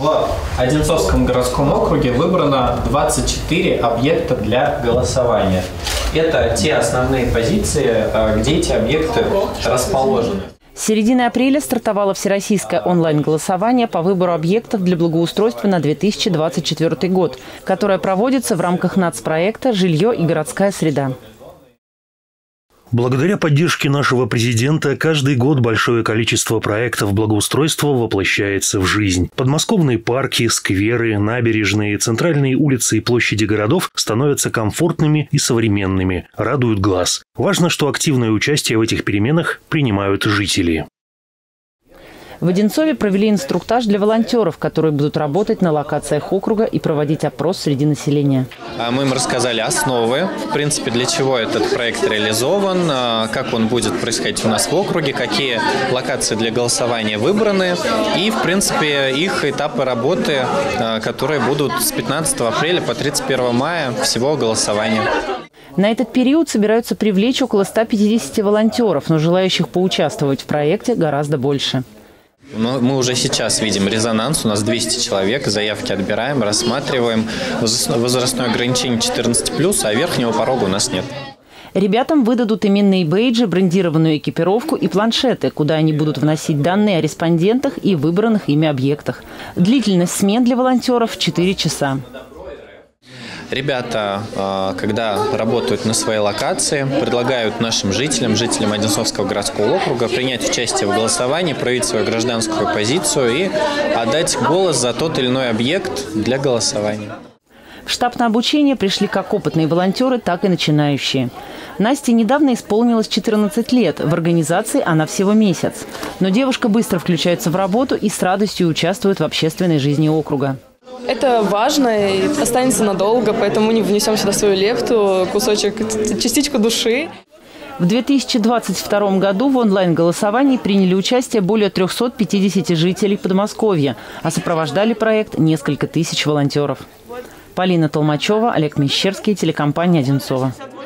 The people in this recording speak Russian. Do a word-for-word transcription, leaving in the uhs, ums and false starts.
В Одинцовском городском округе выбрано двадцать четыре объекта для голосования. Это те основные позиции, где эти объекты расположены. С середины апреля стартовало всероссийское онлайн-голосование по выбору объектов для благоустройства на две тысячи двадцать четвёртый год, которое проводится в рамках нацпроекта «Жилье и городская среда». Благодаря поддержке нашего президента каждый год большое количество проектов благоустройства воплощается в жизнь. Подмосковные парки, скверы, набережные, центральные улицы и площади городов становятся комфортными и современными, радуют глаз. Важно, что активное участие в этих переменах принимают жители. В Одинцове провели инструктаж для волонтеров, которые будут работать на локациях округа и проводить опрос среди населения. Мы им рассказали основы, в принципе, для чего этот проект реализован, как он будет происходить у нас в округе, какие локации для голосования выбраны и, в принципе, их этапы работы, которые будут с пятнадцатого апреля по тридцать первое мая всего голосования. На этот период собираются привлечь около ста пятидесяти волонтеров, но желающих поучаствовать в проекте гораздо больше. Но мы уже сейчас видим резонанс. У нас двести человек, заявки отбираем, рассматриваем. Возрастное ограничение четырнадцать плюс, а верхнего порога у нас нет. Ребятам выдадут именные бейджи, брендированную экипировку и планшеты, куда они будут вносить данные о респондентах и выбранных ими объектах. Длительность смен для волонтеров – четыре часа. Ребята, когда работают на своей локации, предлагают нашим жителям, жителям Одинцовского городского округа принять участие в голосовании, проявить свою гражданскую позицию и отдать голос за тот или иной объект для голосования. В штаб на обучение пришли как опытные волонтеры, так и начинающие. Насте недавно исполнилось четырнадцать лет. В организации она всего месяц. Но девушка быстро включается в работу и с радостью участвует в общественной жизни округа. Это важно и останется надолго, поэтому мы внесем сюда свою лепту, кусочек, частичку души. В две тысячи двадцать втором году в онлайн-голосовании приняли участие более трёхсот пятидесяти жителей Подмосковья, а сопровождали проект несколько тысяч волонтеров. Полина Толмачева, Олег Мещерский, телекомпания «Одинцова».